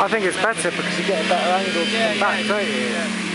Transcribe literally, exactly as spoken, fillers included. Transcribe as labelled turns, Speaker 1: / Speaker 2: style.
Speaker 1: I think it's better because you get a better angle to
Speaker 2: yeah,
Speaker 1: come back,
Speaker 2: yeah,
Speaker 1: don't you?
Speaker 2: Yeah.